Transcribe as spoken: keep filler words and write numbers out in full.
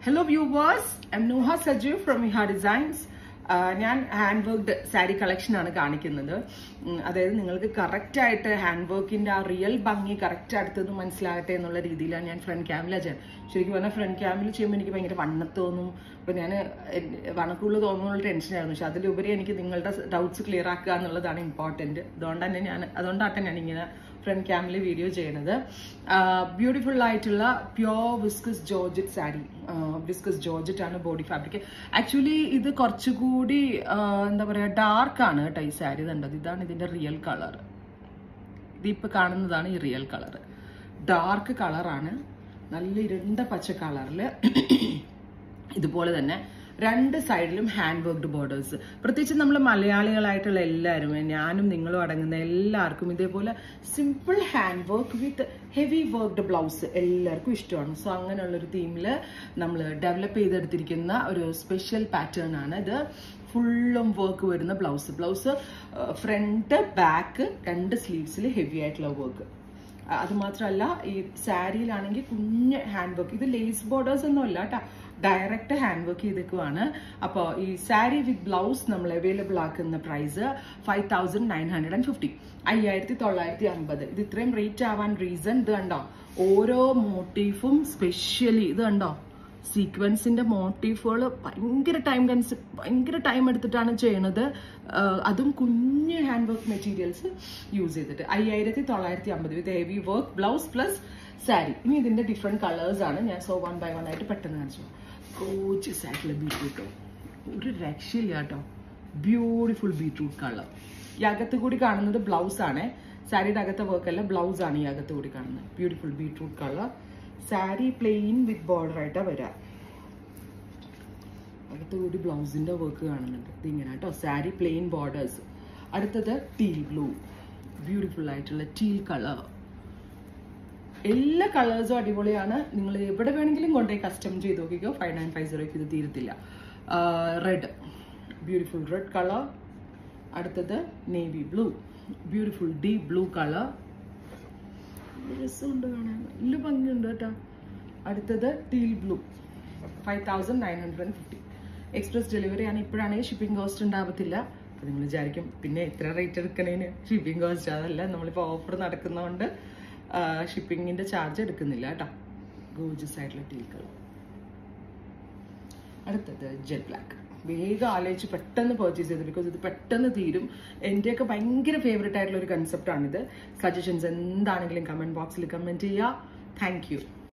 Hello viewers, I'm Noha Sajju from Iha Designs. ഞാൻ hand worked sari collection ആണ് കാണിക്കുന്നത്. അതായത് നിങ്ങൾക്ക് കറക്റ്റ് ആയിട്ട് ഹാൻഡ് വർക്കിന്റെ ആ റിയൽ ഭംഗി കറക്റ്റ് അടുത്തത് മനസ്സിലാകട്ടെ എന്നുള്ള രീതിയിലാണ് ഞാൻ ഫ്രണ്ട് ക്യാമിലാണ് ചെയ്യുന്നത്. ശരിക്കും പറഞ്ഞാൽ ഫ്രണ്ട് ക്യാമിൽ ചെയ്യുമ്പോൾ എനിക്ക് ഭയങ്കര വണ്ണത്ത് തോന്നും. അപ്പോൾ ഞാൻ വണക്കുള്ള തോന്നുന്നുള്ള ടെൻഷനായിരുന്നു. പക്ഷെ അതിലുപരി എനിക്ക് നിങ്ങളുടെ ഡൗട്ട്സ് ക്ലിയർ ആക്കുക എന്നുള്ളതാണ് ഇമ്പോർട്ടൻറ്റ്. അതുകൊണ്ട് തന്നെ ഞാൻ അതുകൊണ്ടാണ് ഞാൻ ഇങ്ങനെ ഫ്രണ്ട് ക്യാമിൽ വീഡിയോ ചെയ്യുന്നത്. ബ്യൂട്ടിഫുൾ ആയിട്ടുള്ള pure viscose georgette sari. Viscose georgette ആണ് ബോഡി ഫാബ്രിക്. ആക്ച്വലി ഇത് കുറച്ചുകൂടി എന്താ പറയുക ഡാർക്ക് ആണ് കേട്ടോ ഈ സാരി. കണ്ടത് ഇതാണ് ഇതിന്റെ റിയൽ കളർ. ഇതിപ്പോൾ കാണുന്നതാണ് ഈ റിയൽ കളർ. ഡാർക്ക് കളറാണ്, നല്ല ഇരുണ്ട പച്ച കളറിൽ. ഇതുപോലെ തന്നെ രണ്ട് സൈഡിലും ഹാൻഡ് വർക്ക്ഡ് ബോർഡേഴ്സ്. പ്രത്യേകിച്ച് നമ്മൾ മലയാളികളായിട്ടുള്ള എല്ലാവരും, ഞാനും നിങ്ങളും അടങ്ങുന്ന എല്ലാവർക്കും ഇതേപോലെ simple hand work with heavy worked blouse എല്ലാവർക്കും ഇഷ്ടമാണ്. സോ അങ്ങനെയുള്ളൊരു തീമിൽ നമ്മൾ ഡെവലപ്പ് ചെയ്തെടുത്തിരിക്കുന്ന ഒരു സ്പെഷ്യൽ പാറ്റേൺ ആണ് ഇത്. ഫുള്ളും വർക്ക് വരുന്ന ബ്ലൗസ്. ബ്ലൗസ് ഫ്രണ്ട് ബാക്ക് രണ്ട് സ്ലീവ്സിൽ ഹെവി ആയിട്ടുള്ള വർക്ക്. അത് മാത്രമല്ല ഈ സാരിയിലാണെങ്കിൽ കുഞ്ഞ് ഹാൻഡ് വർക്ക്. ഇത് ലേസ് ബോർഡേഴ്സ് ഒന്നും അല്ല കേട്ടോ, ഡയറക്റ്റ് ഹാൻഡ് വർക്ക് ചെയ്തേക്കുവാണ്. അപ്പോൾ ഈ സാരി വിത്ത് ബ്ലൗസ് നമ്മൾ അവൈലബിൾ ആക്കുന്ന price five thousand nine hundred and fifty അയ്യായിരത്തി തൊള്ളായിരത്തി അമ്പത്. ഇത് ഇത്രയും റേറ്റ് ആവാൻ റീസൺ ഇത് കണ്ടോ, ഓരോ മോട്ടീഫും സ്പെഷ്യലി ഇത് കണ്ടോ, സീക്വൻസിന്റെ മോട്ടീഫുകൾ ഭയങ്കര ടൈം കൺസ് ഭയങ്കര ടൈം എടുത്തിട്ടാണ് ചെയ്യണത്. അതും കുഞ്ഞ് ഹാൻഡ് വർക്ക് മെറ്റീരിയൽസ് യൂസ് ചെയ്തിട്ട് അയ്യായിരത്തി തൊള്ളായിരത്തി അമ്പത് with heavy work blouse plus sari. ഇനി ഇതിന്റെ ഡിഫറെന്റ് കളേഴ്സ് ആണ് ഞാൻ സോ വൺ ബൈ വൺ ആയിട്ട് പെട്ടെന്ന് കാണിച്ചു. ഗോർജിയസ് ആയിട്ടുള്ള ബീട്രൂട്ട്, ഒരു രക്ഷയില്ല കേട്ടോ. Beautiful beetroot colour. ഈ അകത്ത് കൂടി കാണുന്നത് ബ്ലൗസ് ആണ്, സാരിയുടെ അകത്തെ വർക്ക് അല്ല, ബ്ലൗസ് ആണ് ഈ അകത്ത് കൂടി കാണുന്നത്. Beautiful beetroot colour. Sari plain with border ആയിട്ടാണ് വരാം. അകത്ത് കൂടി ബ്ലൗസിന്റെ വർക്ക് കാണുന്നുണ്ട്. ഇതിങ്ങനെ കേട്ടോ, സാരി പ്ലെയിൻ ബോർഡേഴ്സ്. അടുത്തത് ടീൽ ബ്ലൂ, ബ്യൂട്ടിഫുൾ ആയിട്ടുള്ള ടീൽ കളർ. എല്ലാ കളേഴ്സും അടിപൊളിയാണ്. നിങ്ങൾ എവിടെ വേണമെങ്കിലും കൊണ്ടുപോയി കസ്റ്റം ചെയ്ത് നോക്കിക്കോ. ഫൈവ് നയൻ ഫൈവ് സീറോയ്ക്ക് ഇത് തീരത്തില്ല. Red, beautiful red colour. അടുത്തത് navy blue, beautiful deep blue colour. രസമുണ്ട് കാണാൻ, നല്ല ഭംഗിയുണ്ട് കേട്ടോ. അടുത്തത് teal blue, five thousand nine hundred and fifty. Express delivery ആണ്. ഇപ്പോഴാണെങ്കിൽ ഷിപ്പിംഗ് കോസ്റ്റ് ഉണ്ടാവത്തില്ല. അപ്പോൾ നിങ്ങൾ വിചാരിക്കും പിന്നെ എത്ര റേറ്റ് എടുക്കണേന് ഷിപ്പിംഗ് കോസ്റ്റ്. അതല്ല, നമ്മളിപ്പോൾ ഓഫർ നടക്കുന്നതുകൊണ്ട് ഷിപ്പിങ്ങിന്റെ ചാർജ് എടുക്കുന്നില്ല കേട്ടോ. ഗോർജിയസ് ആയിട്ടുള്ള ടീൽ കളർ. അടുത്തത് ജെറ്റ് ബ്ലാക്ക്. വേഗം ആലോചിച്ച് പെട്ടെന്ന് പർച്ചേസ് ചെയ്ത്, ബിക്കോസ് ഇത് പെട്ടെന്ന് തീരും. എന്റെയൊക്കെ ഭയങ്കര ഫേവറേറ്റ് ആയിട്ടുള്ള ഒരു കൺസെപ്റ്റ് ആണിത്. സജഷൻസ് എന്താണെങ്കിലും കമന്റ് ബോക്സിൽ കമന്റ് ചെയ്യുക. Thank U.